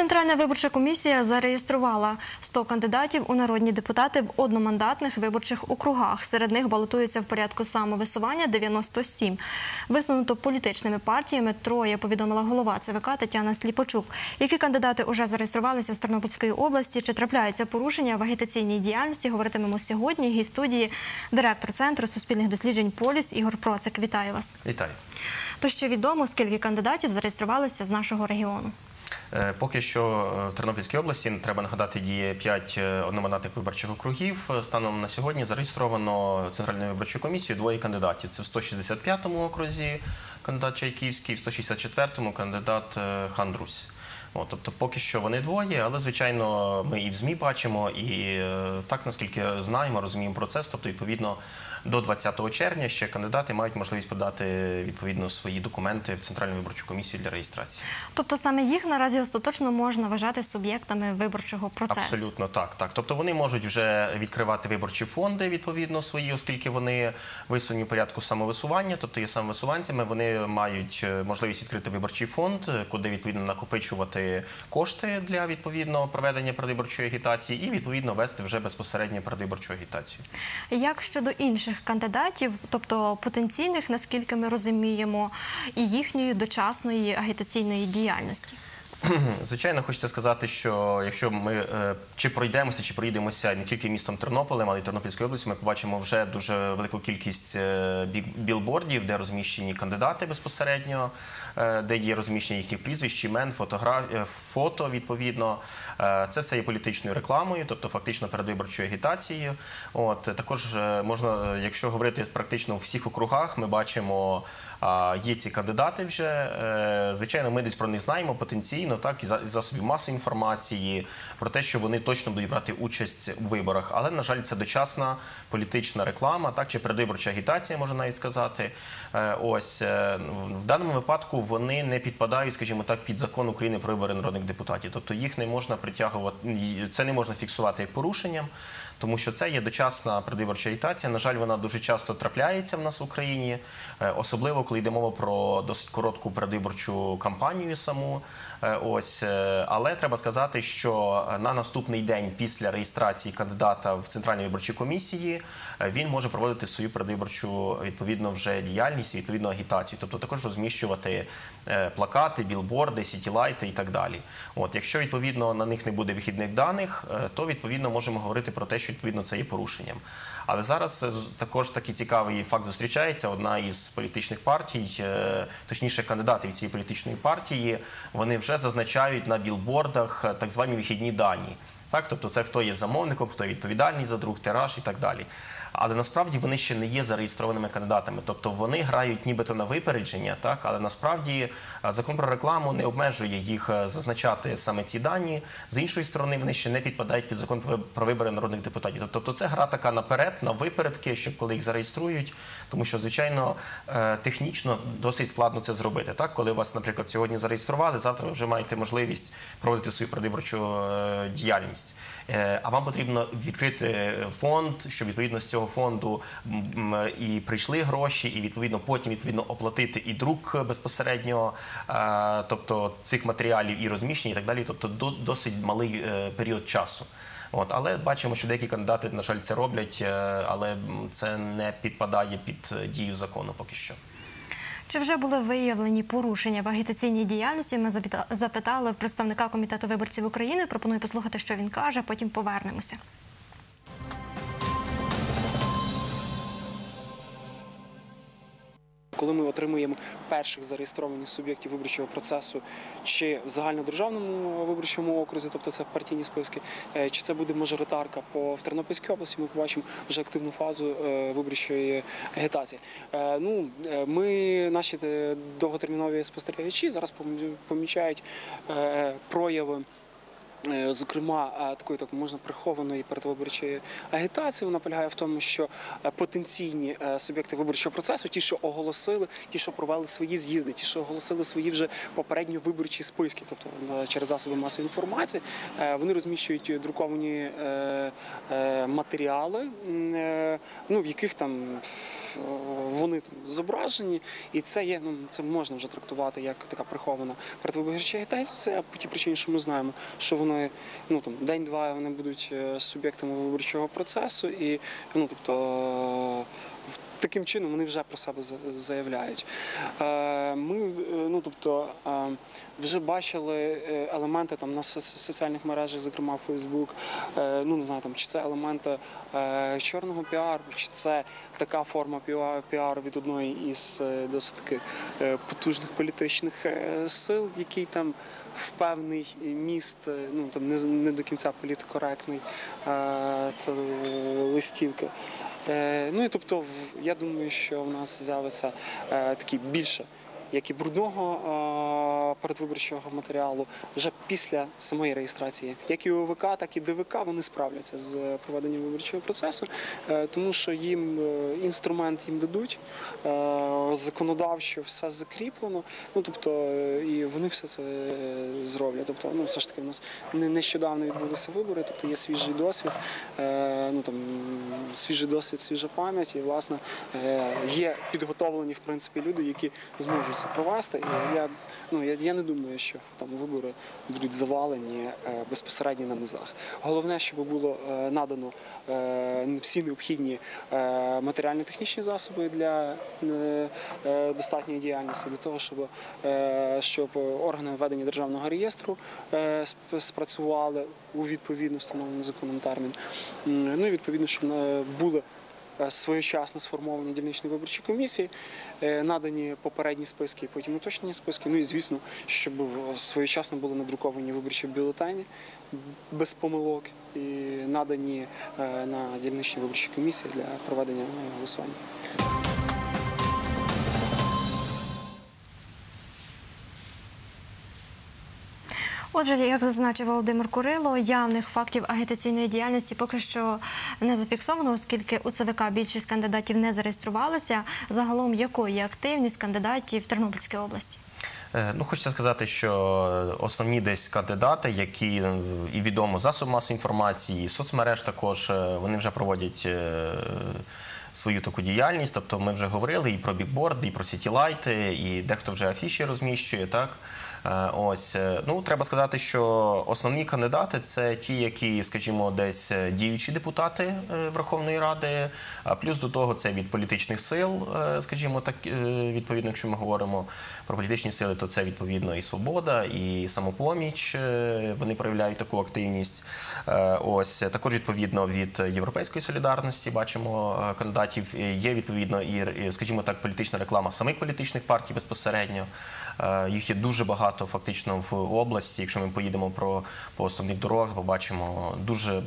Центральна виборча комісія зареєструвала 100 кандидатів у народні депутати в одномандатних виборчих округах. Серед них балотуються в порядку самовисування 97. Висунуто політичними партіями троє, повідомила голова ЦВК Тетяна Сліпочук. Які кандидати уже зареєструвалися з Тернопільської області, чи трапляються порушення в агітаційній діяльності, говоритимемо сьогодні. Гість студії – директор Центру суспільних досліджень «Поліс» Ігор Процик. Вітаю вас. Вітаю. То що відомо, скільки кандидатів зареєструвалися з нашого регіону? Поки що в Тернопільській області, треба нагадати, діє 5 одномандатних виборчих округів. Станом на сьогодні зареєстровано Центральною виборчою комісією 2 кандидатів. Це в 165-му окрузі кандидат Чайківський, в 164-му кандидат Хандрусь. Тобто поки що вони двоє, але, звичайно, ми і в ЗМІ бачимо, і так, наскільки знаємо, розуміємо процес. Тобто, відповідно, до 20 червня ще кандидати мають можливість подати, відповідно, свої документи в Центральну виборчу комісію для реєстрації. Тобто саме їх наразі остаточно можна вважати суб'єктами виборчого процесу? Абсолютно так. Тобто вони можуть вже відкривати виборчі фонди, відповідно, свої, оскільки вони висунені в порядку самовисування, тобто є самовисуванцями, вони мають можливість відкрити виборчий фонд, куди, відповідно, накопичувати кошти для, відповідно, проведення передвиборчої агітації і, відповідно, вести вже безпосередньо передвиборчу агітацію. Як щодо інших кандидатів, тобто потенційних, наскільки ми розуміємо, і їхньої дочасної агітаційної діяльності? Звичайно, хочеться сказати, що якщо ми чи пройдемося, чи проїдемося не тільки містом Тернополем, але й Тернопільською областю, ми побачимо вже дуже велику кількість білбордів, де розміщені кандидати безпосередньо, де є розміщення їхніх прізвищ, імен, фото, відповідно. Це все є політичною рекламою, тобто фактично передвиборчою агітацією. Також можна, якщо говорити практично у всіх округах, ми бачимо, є ці кандидати вже. Звичайно, ми десь про них знаємо потенційно, так, із засобів масової інформації, про те, що вони точно будуть брати участь у виборах. Але, на жаль, це дочасна політична реклама, так, чи передвиборча агітація, можна навіть сказати. В даному випадку вони не підпадають, скажімо так, під закон України про вибори народних депутатів. Тобто їх не можна притягувати, це не можна фіксувати як порушенням, тому що це є дочасна передвиборча агітація. На жаль, вона дуже часто трапляється в нас в Україні, особливо коли йде мова про досить коротку передвиборчу кампанію саму. Але треба сказати, що на наступний день після реєстрації кандидата в Центральній виборчій комісії він може проводити свою передвиборчу, відповідно, вже діяльність, відповідно, агітацію. Тобто також розміщувати плакати, білборди, сітілайти і так далі. Якщо, відповідно, на них не буде вихідних даних, то, відповідно, можемо говорити про те, що, відповідно, це є порушенням. Але зараз також такий цікавий факт зустрічається. Одна із політичних партій, точніше кандидати від цієї політичної партії, вони вже зазначають на білбордах так звані вихідні дані. Тобто це хто є замовником, хто є відповідальний за друк, тираж і так далі. Але насправді вони ще не є зареєстрованими кандидатами. Тобто вони грають нібито на випередження, але насправді закон про рекламу не обмежує їх зазначати саме ці дані. З іншої сторони, вони ще не підпадають під закон про вибори народних депутатів. Тобто це гра така наперед, на випередки, щоб коли їх зареєструють, тому що, звичайно, технічно досить складно це зробити. Коли вас, наприклад, сьогодні зареєстрували, завтра ви вже маєте можливість проводити свою передвиборчу діяльність. А вам потрібно відкрити фонд, щоб, відповідно, з цього фонду і прийшли гроші, і, відповідно, потім, відповідно, оплатити і друк безпосередньо, тобто цих матеріалів, і розміщення, і так далі. Тобто досить малий період часу. Але бачимо, що деякі кандидати, на жаль, це роблять, але це не підпадає під дію закону поки що. Чи вже були виявлені порушення в агітаційній діяльності? Ми запитали в представника Комітету виборців України. Пропоную послухати, що він каже, потім повернемося. Коли ми отримуємо перших зареєстрованих суб'єктів виборчого процесу, чи в загальнодержавному виборчому окрузі, тобто це партійні списки, чи це буде мажоритарка в Тернопільській області, ми побачимо вже активну фазу виборчої агітації. Наші довготермінові спостерігачі зараз помічають прояви, зокрема, такої, так можна, прихованої передвиборчої агітації. Вона полягає в тому, що потенційні суб'єкти виборчого процесу, ті, що оголосили, ті, що провели свої з'їзди, ті, що оголосили свої вже попередньо виборчі списки, тобто через засоби масової інформації, вони розміщують друковані матеріали, в яких там вони там зображені, і це є, це можна вже трактувати як така прихована передвиборча агітація, по тій причині, що ми знаємо, що вони день-два вони будуть суб'єктами виборчого процесу, і таким чином вони вже про себе заявляють. Ми вже бачили елементи на соціальних мережах, зокрема Facebook, не знаю, чи це елементи чорного піару, чи це така форма піару від одної із досить таки потужних політичних сил, який там в певний міст, не до кінця політкоректний, це листівки. Я думаю, що в нас з'явиться такий більше, як і брудного передвиборчого матеріалу, вже після самої реєстрації. Як і ОВК, так і ДВК, вони справляться з проведенням виборчого процесу, тому що їм інструмент їм дадуть, законодавчо все закріплено, і вони все це зроблять. Все ж таки, у нас нещодавно відбулися вибори, є свіжий досвід, свіжа пам'ять, і, власне, є підготовлені, в принципі, люди, які зможуть це провести. І я не думаю, що вибори будуть завалені безпосередньо на низах. Головне, щоб було надано всі необхідні матеріально-технічні засоби для достатньої діяльності, для того, щоб органи ведення державного реєстру спрацювали у відповідно встановлений законом термін. І відповідно, щоб були своєчасно сформовані дільничні виборчі комісії, надані попередні списки, потім уточнені списки. І, звісно, щоб своєчасно були надруковані виборчі бюлетені без помилок і надані на дільничні виборчі комісії для проведення голосування. Отже, як зазначив Володимир Курило, явних фактів агітаційної діяльності поки що не зафіксовано, оскільки у ЦВК більшість кандидатів не зареєструвалися. Загалом, якою є активність кандидатів в Тернопільській області? Хочеться сказати, що основні десь кандидати, які і відомо засоб масової інформації, і соцмереж також, вони вже проводять свою таку діяльність. Тобто ми вже говорили і про бікборди, і про сітілайти, і дехто вже афіші розміщує, так? Треба сказати, що основні кандидати – це ті, які, скажімо, десь діючі депутати Верховної Ради, а плюс до того це від політичних сил, скажімо так, відповідно, якщо ми говоримо про політичні сили, то це відповідно і «Свобода», і «Самопоміч», вони проявляють таку активність. Також відповідно від «Європейської солідарності» бачимо кандидатів, є відповідно і, скажімо так, політична реклама самих політичних партій безпосередньо. Їх є дуже багато фактично в області. Якщо ми поїдемо по основних дорогах, побачимо дуже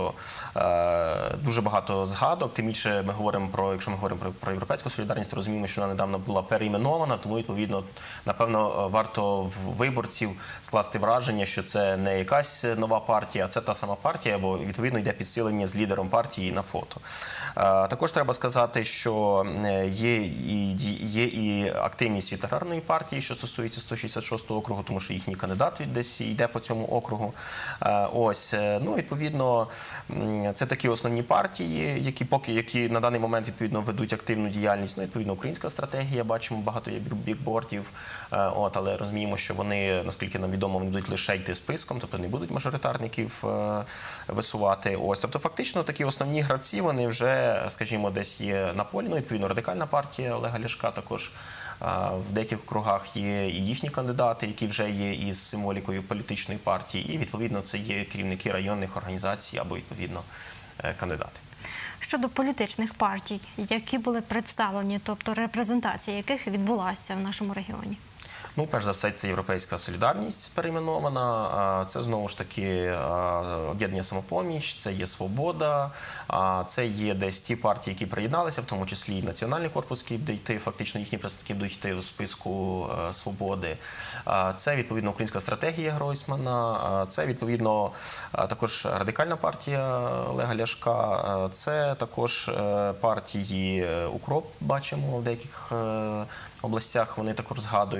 багато згадок. Тим більше якщо ми говоримо про «Європейську солідарність», то розуміємо, що вона недавно була перейменована, тому відповідно, напевно, варто в виборців скласти враження, що це не якась нова партія, а це та сама партія, бо відповідно йде підсилення з лідером партії на фото. Також треба сказати, що є і активність від аграрної партії, що стосується 166 округу, тому що їхній кандидат десь йде по цьому округу. Відповідно, це такі основні партії, які на даний момент відповідно ведуть активну діяльність. Відповідно, українська стратегія, бачимо, багато є бікбордів, але розуміємо, що вони, наскільки нам відомо, вони будуть лише йти списком, тобто не будуть мажоритарників висувати. Тобто, фактично, такі основні гравці, вони вже, скажімо, десь є на полі. Відповідно, Радикальна партія Олега Ляшка також в деяких округах є і їхні кандидати, які вже є із символікою політичної партії, і, відповідно, це є керівники районних організацій або, відповідно, кандидати. Щодо політичних партій, які були представлені, тобто репрезентація яких відбулася в нашому регіоні? Перш за все, це «Європейська солідарність» перейменована, це, знову ж таки, об'єднання «Самопоміч», це є «Свобода», це є десь ті партії, які приєдналися, в тому числі і Національний корпус, який буде йти, фактично їхні представники будуть йти у списку «Свободи». Це, відповідно, українська стратегія Гройсмана, це, відповідно, також Радикальна партія Олега Ляшка, це також партії «Укроп», бачимо, в деяких областях вони також згадуються. Тобто,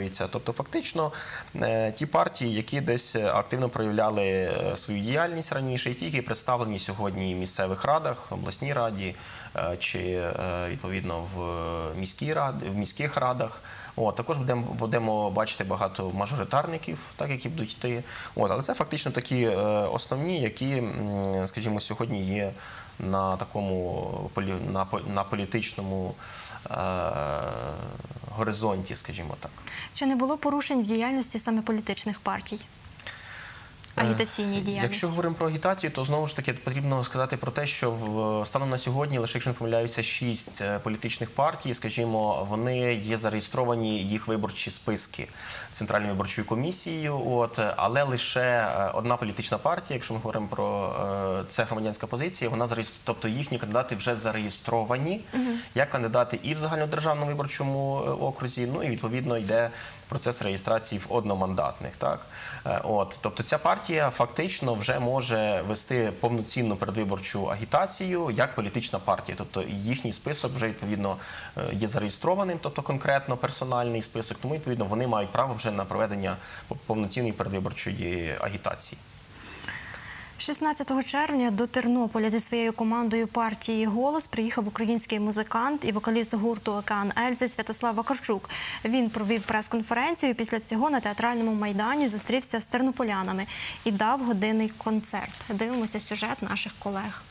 Тобто фактично ті партії, які десь активно проявляли свою діяльність раніше, і ті, які представлені сьогодні в місцевих радах, в обласній раді чи відповідно в міських радах. Також будемо бачити багато мажоритарників, так, які будуть йти. Але це фактично такі основні, які, скажімо, сьогодні є на такому на політичному горизонті, скажімо так. Чи не було порушень в діяльності саме політичних партій? Агітаційній діяльності. Якщо говоримо про агітацію, то знову ж таки потрібно сказати про те, що станом на сьогодні, лише якщо не помиляюся, 6 політичних партій, скажімо, вони є зареєстровані, їх виборчі списки Центральною виборчою комісією, але лише одна політична партія, якщо ми говоримо про це громадянська позиція, тобто їхні кандидати вже зареєстровані як кандидати і в загальнодержавному виборчому окрузі, ну і відповідно йде процес реєстрації в одномандатних. Так? Тобто ця партія фактично вже може вести повноцінну передвиборчу агітацію як політична партія. Тобто їхній список вже відповідно є зареєстрованим, тобто конкретно персональний список, тому відповідно вони мають право вже на проведення повноцінної передвиборчої агітації. 16 червня до Тернополя зі своєю командою партії «Голос» приїхав український музикант і вокаліст гурту «Океан Ельзи» Святослав Вакарчук. Він провів прес-конференцію і після цього на Театральному майдані зустрівся з тернополянами і дав годинний концерт. Дивимося сюжет наших колег.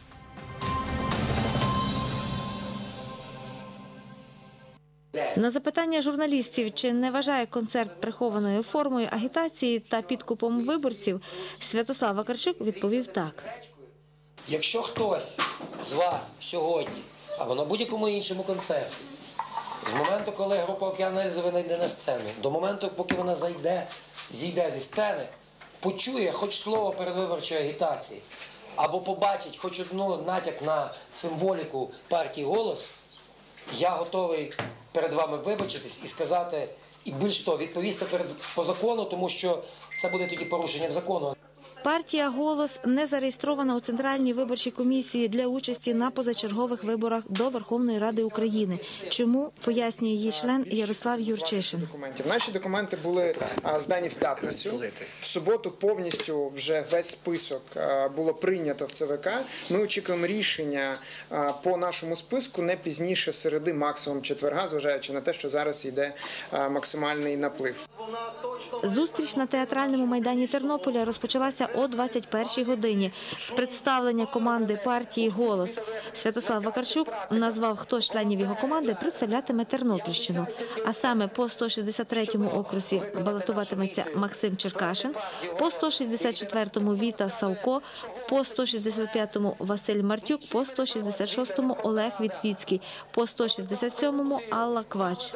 На запитання журналістів, чи не вважає концерт прихованою формою агітації та підкупом виборців, Святослав Вакарчук відповів так. Якщо хтось з вас сьогодні, або на будь-якому іншому концерті, з моменту, коли група «Океан Ельзи» вийде на сцену, до моменту, поки вона зійде зі сцени, почує хоч слово передвиборчої агітації, або побачить хоч одну натяк на символіку партії «Голос», я готовий перед вами вибачитись і сказати, і більш того, відповісти по закону, тому що це буде тоді порушенням закону. Партія «Голос» не зареєстрована у Центральній виборчій комісії для участі на позачергових виборах до Верховної Ради України. Чому, пояснює її член Ярослав Юрчишин. Наші документи були здані в п'ятницю. В суботу повністю вже весь список було прийнято в ЦВК. Ми очікуємо рішення по нашому списку не пізніше середи, максимум четверга, зважаючи на те, що зараз йде максимальний наплив. Зустріч на Театральному майдані Тернополя розпочалася о 21-й годині з представлення команди партії «Голос». Святослав Вакарчук назвав, хто з членів його команди представлятиме Тернопільщину. А саме по 163-му окрузі балотуватиметься Максим Черкашин, по 164-му Віта Савко, по 165-му Василь Мартюк, по 166-му Олег Вітвіцький, по 167-му Алла Квач.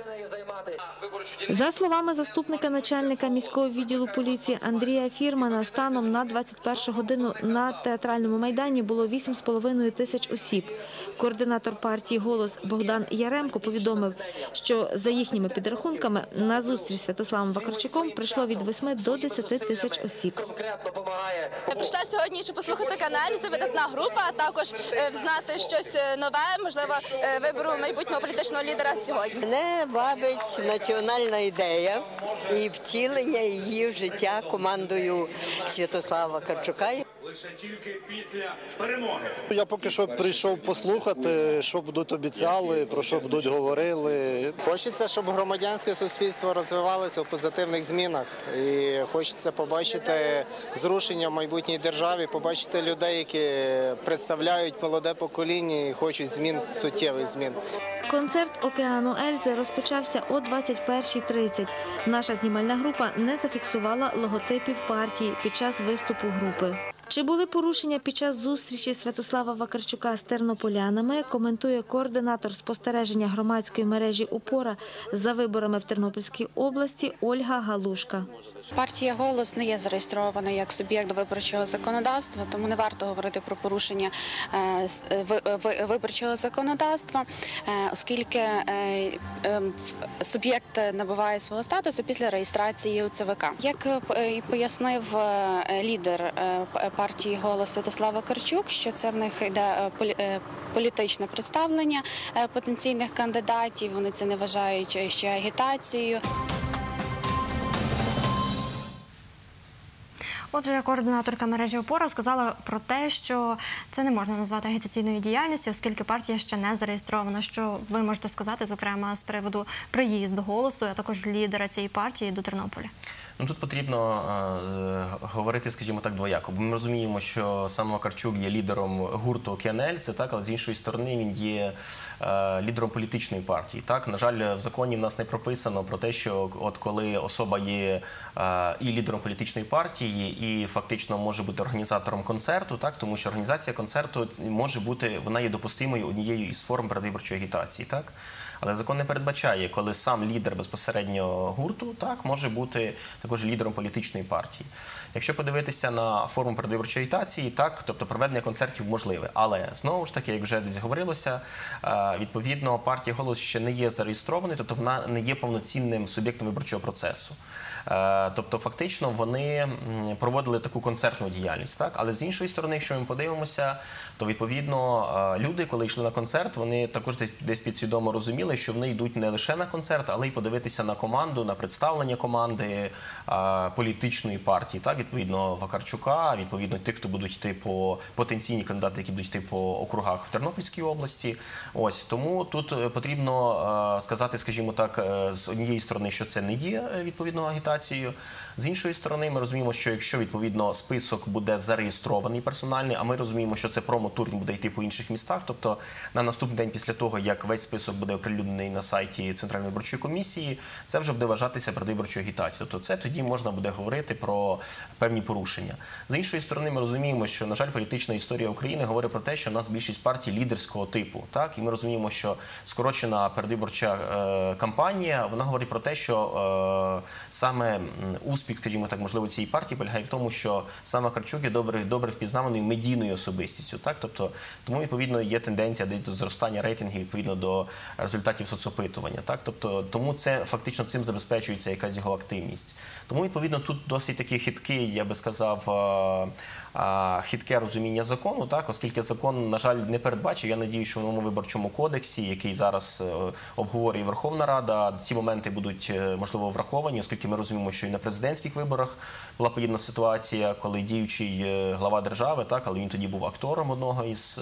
За словами заступника начальника міського відділу поліції Андрія Фірмана, станом на 21 годину на Театральному майдані було 8,5 тисяч осіб. Координатор партії «Голос» Богдан Яремко повідомив, що за їхніми підрахунками на зустріч з Святославом Вакарчуком прийшло від 8 до 10 тисяч осіб. Я прийшла сьогодні, щоб послухати «Океан Ельзи», видатна група, а також знати щось нове, можливо, вибору майбутнього політичного лідера сьогодні. Мене бавить національна ідея і втілення її в життя командою Святослава Вакарчука. Лише тільки після перемоги. Я поки що прийшов послухати, що будуть обіцяли, про що будуть говорили. Хочеться, щоб громадянське суспільство розвивалося в позитивних змінах. І хочеться побачити зрушення в майбутній державі, побачити людей, які представляють молоде покоління і хочуть змін, суттєвих змін. Концерт «Океану Ельзи» розпочався о 21:30. Наша знімальна група не зафіксувала логотипів партії під час виступу групи. Чи були порушення під час зустрічі Святослава Вакарчука з тернополянами, коментує координатор спостереження громадської мережі «Опора» за виборами в Тернопільській області Ольга Галушка. Партія «Голос» не є зареєстрована як суб'єкт виборчого законодавства, тому не варто говорити про порушення виборчого законодавства, оскільки суб'єкт набуває свого статусу після реєстрації у ЦВК. Як пояснив лідер партії «Голос» Святослав Вакарчук, що це в них йде політичне представлення потенційних кандидатів, вони це не вважають ще агітацією. Отже, координаторка мережі «Опора» сказала про те, що це не можна назвати агітаційною діяльністю, оскільки партія ще не зареєстрована. Що ви можете сказати, зокрема, з приводу приїзду «Голосу», а також лідера цієї партії до Тернополя? Ну, тут потрібно говорити, скажімо так, двояко. Бо ми розуміємо, що сам Вакарчук є лідером гурту «КНЛ», це так, але з іншої сторони він є лідером політичної партії. Так? На жаль, в законі в нас не прописано про те, що от коли особа є і лідером політичної партії, і фактично може бути організатором концерту, так? Тому що організація концерту може бути, вона є допустимою однією із форм передвиборчої агітації. Так? Але закон не передбачає, коли сам лідер безпосередньо гурту, так, може бути також лідером політичної партії. Якщо подивитися на форму передвиборчої агітації, так, тобто проведення концертів можливе. Але, знову ж таки, як вже десь говорилося, відповідно, партія «Голос» ще не є зареєстрованою, тобто вона не є повноцінним суб'єктом виборчого процесу. Тобто, фактично, вони проводили таку концертну діяльність. Так? Але з іншої сторони, якщо ми подивимося, то, відповідно, люди, коли йшли на концерт, вони також десь підсвідомо розуміли, що вони йдуть не лише на концерт, але й подивитися на команду, на представлення команди політичної партії. Так? Відповідно, Вакарчука, відповідно, тих, хто будуть йти по потенційні кандидати, які будуть йти по округах в Тернопільській області. Ось, тому тут потрібно сказати, скажімо так, з однієї сторони, що це не є, відповідно, агітацією. З іншої сторони, ми розуміємо, що якщо, відповідно, список буде зареєстрований персональний, а ми розуміємо, що це промо-тур буде йти по інших містах, тобто на наступний день після того, як весь список буде оприлюднений на сайті Центральної виборчої комісії, це вже буде вважатися передвиборчою агітацією. Тобто це тоді можна буде говорити про певні порушення. З іншої сторони, ми розуміємо, що, на жаль, політична історія України говорить про те, що в нас більшість партій лідерського типу. Так? І ми розуміємо, що скорочена передвиборча кампанія, вона говорить про те, що саме успіх, скажімо так, можливо, цієї партії полягає в тому, що саме Вакарчук є добре впізнаваною медійною особистістю. Так? Тобто, тому, відповідно, є тенденція до зростання рейтингів відповідно до результатів соцопитування. Так? Тобто, тому це фактично цим забезпечується якась його активність. Тому, відповідно, тут досить такий хиткий, я би сказав, хитке розуміння закону, так? Оскільки закон, на жаль, не передбачив. Я надію, що в новому виборчому кодексі, який зараз обговорює Верховна Рада, ці моменти будуть, можливо, враховані, оскільки ми розуміємо, що і на президентських виборах була подібна ситуація, коли діючий глава держави, так, але він тоді був актором одного із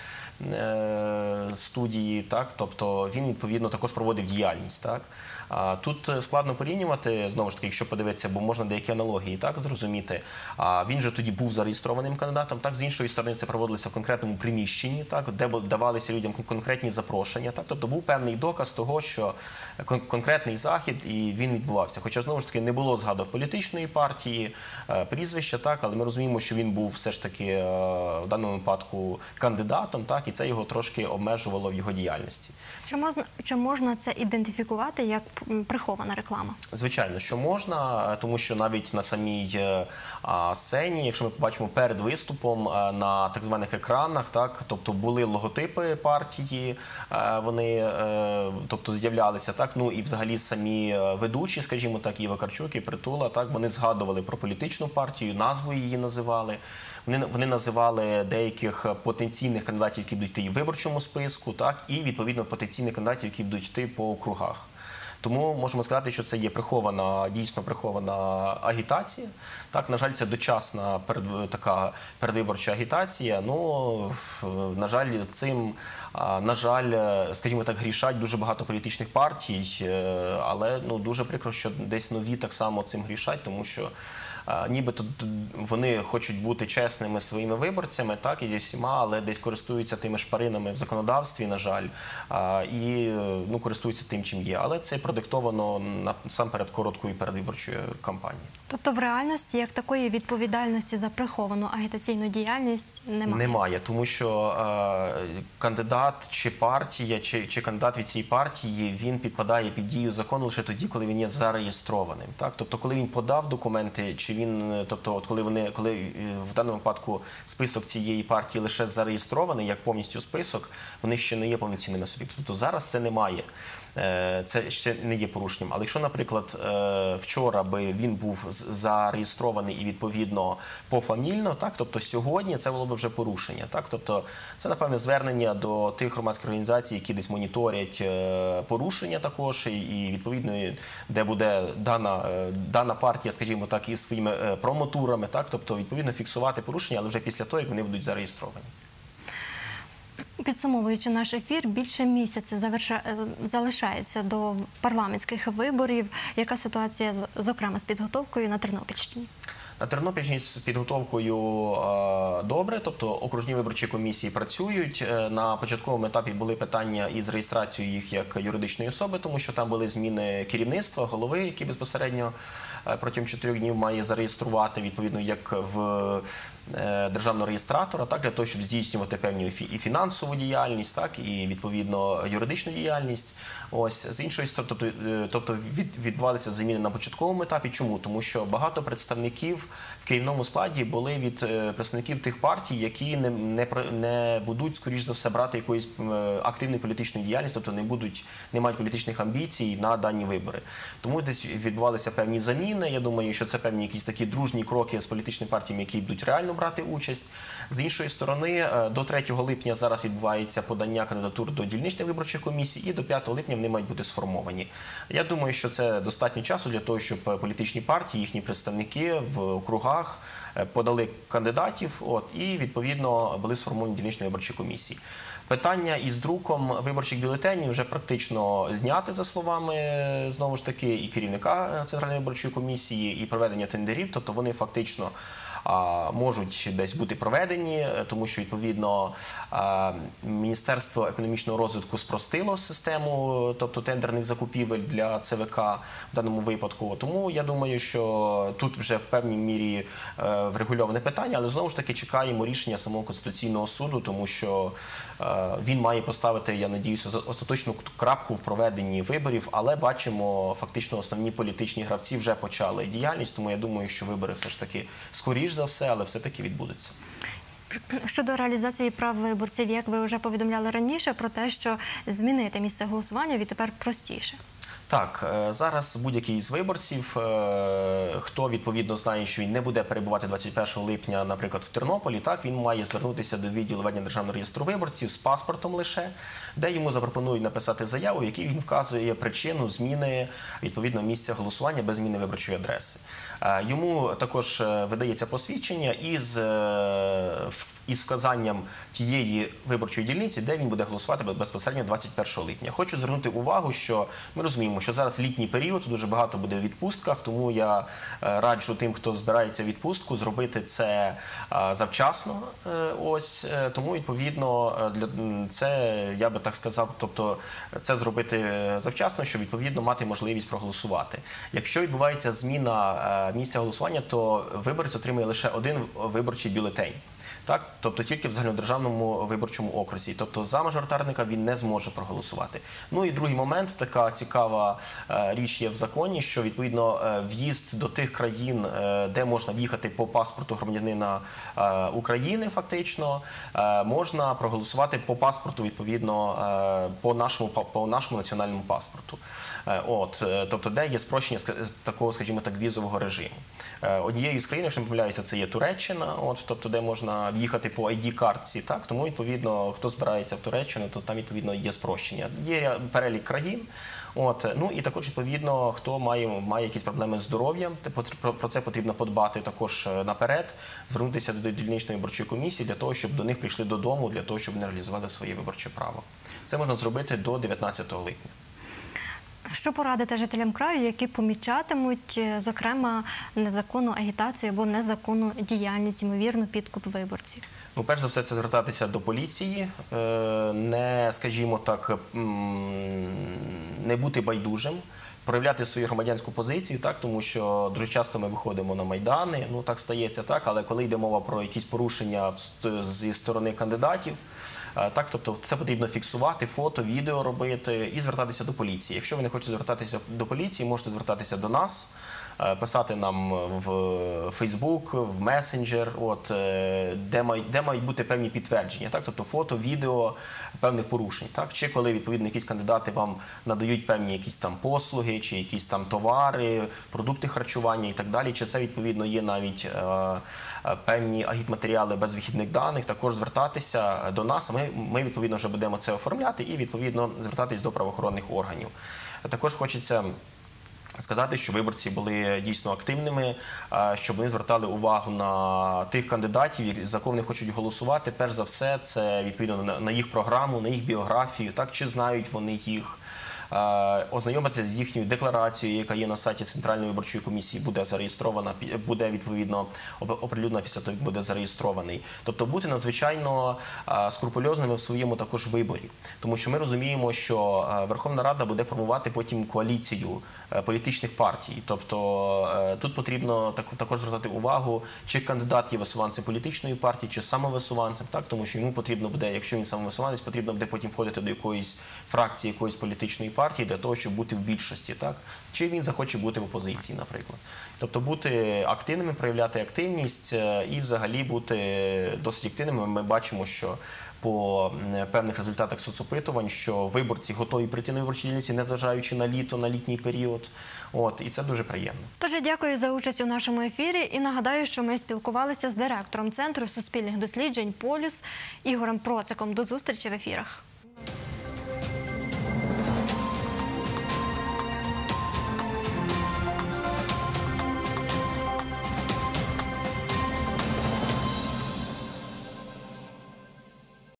студії, так, тобто він, відповідно, також проводив діяльність, так. Тут складно порівнювати, знову ж таки, якщо подивитися, бо можна деякі аналогії так зрозуміти. Він же тоді був зареєстрованим кандидатом, так, з іншої сторони це проводилося в конкретному приміщенні, так, де давалися людям конкретні запрошення, так, тобто був певний доказ того, що конкретний захід і він відбувався. Хоча, знову ж таки, не було згадок політичної партії, прізвища, так, але ми розуміємо, що він був все ж таки в даному випадку кандидатом, так, і це його трошки обмежувало в його діяльності. Чи можна це ідентифікувати як прихована реклама? Звичайно, що можна, тому що навіть на самій сцені, якщо ми побачимо перед виступом на так званих екранах, так, тобто були логотипи партії, вони тобто з'являлися, так, ну і взагалі самі ведучі, скажімо так, і Вакарчук, і Притула, так, вони згадували про політичну партію, назву її називали. Вони називали деяких потенційних кандидатів, які будуть йти в виборчому списку, так, і, відповідно, потенційних кандидатів, які будуть йти по округах. Тому можемо сказати, що це є прихована, дійсно прихована агітація. Так, на жаль, це дочасна така передвиборча агітація. Ну, на жаль, цим, скажімо так, грішать дуже багато політичних партій, але ну, дуже прикро, що десь нові так само цим грішать, тому що нібито вони хочуть бути чесними своїми виборцями, так, і зі всіма, але десь користуються тими шпаринами в законодавстві, на жаль, і ну, користуються тим, чим є. Але це продиктовано насамперед короткою передвиборчою кампанією. Тобто в реальності як такої відповідальності за приховану агітаційну діяльність немає? Немає, тому що кандидат чи партія, чи кандидат від цієї партії, він підпадає під дію закону лише тоді, коли він є зареєстрованим. Так? Тобто, коли він подав документи, чи він, тобто, от коли в даному випадку список цієї партії лише зареєстрований, як повністю список, вони ще не є повноцінними суб'єктами. Тобто зараз це немає. це ще не є порушенням. Але якщо, наприклад, вчора би він був зареєстрований і відповідно пофамільно, так, тобто сьогодні це було б вже порушення. Так, тобто це, напевне, звернення до тих громадських організацій, які десь моніторять порушення також, і відповідно, де буде дана партія, скажімо так, із своїми промотурами, так, тобто відповідно фіксувати порушення, але вже після того, як вони будуть зареєстровані. Підсумовуючи наш ефір, більше місяця залишається до парламентських виборів. Яка ситуація, зокрема, з підготовкою на Тернопільщині? На Тернопільщині з підготовкою добре, тобто окружні виборчі комісії працюють. На початковому етапі були питання із реєстрацією їх як юридичної особи, тому що там були зміни керівництва, голови, який безпосередньо протягом 4 днів має зареєструвати, відповідно, як в державного реєстратора, так, для того, щоб здійснювати певну і фінансову діяльність, так, і, відповідно, юридичну діяльність. Ось, з іншої сторони, тобто відбувалися зміни на початковому етапі. Чому? Тому що багато представників в керівному складі були від представників тих партій, які не будуть, скоріш за все, брати якоїсь активної політичної діяльності, тобто не мають політичних амбіцій на дані вибори. Тому десь відбувалися певні заміни. Я думаю, що це певні якісь такі дружні кроки з політичними партіями, які будуть реально брати участь. З іншої сторони, до 3 липня зараз відбувається подання кандидатур до дільничних виборчих комісій, і до 5 липня вони мають бути сформовані. Я думаю, що це достатньо часу для того, щоб політичні партії, їхні представники в округах подали кандидатів, і, відповідно, були сформовані дільничні виборчі комісії. Питання із друком виборчих бюлетенів вже практично зняте, за словами, знову ж таки, і керівника Центральної виборчої комісії, і проведення тендерів, тобто вони фактично можуть десь бути проведені, тому що, відповідно, Міністерство економічного розвитку спростило систему, тобто тендерних закупівель для ЦВК в даному випадку. Тому я думаю, що тут вже в певній мірі врегульоване питання, але знову ж таки чекаємо рішення самого Конституційного суду, тому що він має поставити, я надіюся, остаточну крапку в проведенні виборів, але бачимо, фактично основні політичні гравці вже почали діяльність, тому я думаю, що вибори все ж таки скоріш за все, але все-таки відбудуться. Щодо реалізації прав виборців, як ви вже повідомляли раніше, про те, що змінити місце голосування відтепер простіше. Так, зараз будь-який з виборців, хто відповідно знає, що він не буде перебувати 21 липня, наприклад, в Тернополі, так, він має звернутися до відділу ведення державного реєстру виборців з паспортом лише, де йому запропонують написати заяву, в якій він вказує причину зміни відповідно місця голосування без зміни виборчої адреси. Йому також видається посвідчення із вказанням тієї виборчої дільниці, де він буде голосувати безпосередньо 21 липня. Хочу звернути увагу, що ми розуміємо, що зараз літній період, дуже багато буде в відпустках, тому я раджу тим, хто збирається в відпустку, зробити це завчасно. Тому, відповідно, це, я би так сказав, тобто це зробити завчасно, щоб, відповідно, мати можливість проголосувати. Якщо відбувається зміна місця голосування, то виборець отримує лише один виборчий бюлетень. Так? Тобто тільки в загальнодержавному виборчому окрузі. Тобто за мажоритарника він не зможе проголосувати. Ну і другий момент, така цікава річ є в законі, що відповідно в'їзд до тих країн, де можна в'їхати по паспорту громадянина України фактично, можна проголосувати по паспорту, відповідно, по нашому національному паспорту. Тобто де є спрощення такого, скажімо так, візового режиму. Однією з країн, якщо не помиляюся, це є Туреччина, тобто де можна в'їхати по ID-картці, так? Тому, відповідно, хто збирається в Туреччину, то там, відповідно, є спрощення. Є перелік країн, ну і також, відповідно, хто має якісь проблеми з здоров'ям, про це потрібно подбати також наперед, звернутися до дільничної виборчої комісії для того, щоб до них прийшли додому, для того, щоб вони реалізували своє виборче право. Це можна зробити до 19 липня. Що порадити жителям краю, які помічатимуть, зокрема, незаконну агітацію або незаконну діяльність, ймовірно, підкуп виборців? Ну, перш за все, це звертатися до поліції, не, скажімо так, не бути байдужим. проявляти свою громадянську позицію, так, тому що дуже часто ми виходимо на майдани, ну так стається, так, але коли йде мова про якісь порушення зі сторони кандидатів, так, тобто це потрібно фіксувати, фото, відео робити і звертатися до поліції. Якщо ви не хочете звертатися до поліції, можете звертатися до нас, писати нам в Фейсбук, в месенджер, де мають бути певні підтвердження, так, тобто фото, відео певних порушень, так, чи коли відповідно якісь кандидати вам надають певні якісь там послуги, чи якісь там товари, продукти харчування і так далі, чи це відповідно є навіть певні агітматеріали без вихідних даних, також звертатися до нас, а ми відповідно вже будемо це оформляти і відповідно звертатись до правоохоронних органів. Також хочеться сказати, що виборці були дійсно активними, щоб вони звертали увагу на тих кандидатів, за кого вони хочуть голосувати. Перш за все, це відповідно на їх програму, на їх біографію, так, чи знають вони їх, ознайомитися з їхньою декларацією, яка є на сайті Центральної виборчої комісії, буде зареєстрована, буде відповідно оприлюднена після того, як буде зареєстрований. Тобто бути надзвичайно скрупульозними в своєму також виборі. Тому що ми розуміємо, що Верховна Рада буде формувати потім коаліцію політичних партій. Тобто тут потрібно також звертати увагу, чи кандидат є висуванцем політичної партії, чи самовисуванцем, так? Тому що йому потрібно буде, якщо він самовисуванець, потрібно буде потім входити до якоїсь фракції, якоїсь політичної партії для того, щоб бути в більшості, так? Чи він захоче бути в опозиції, наприклад. Тобто бути активними, проявляти активність і взагалі бути досить активними. Ми бачимо, що по певних результатах соцопитувань, що виборці готові прийти на виборчі дільниці, незважаючи на літо, на літній період. І це дуже приємно. Тож дякую за участь у нашому ефірі і нагадаю, що ми спілкувалися з директором Центру суспільних досліджень «Полюс» Ігорем Проциком. До зустрічі в ефірах.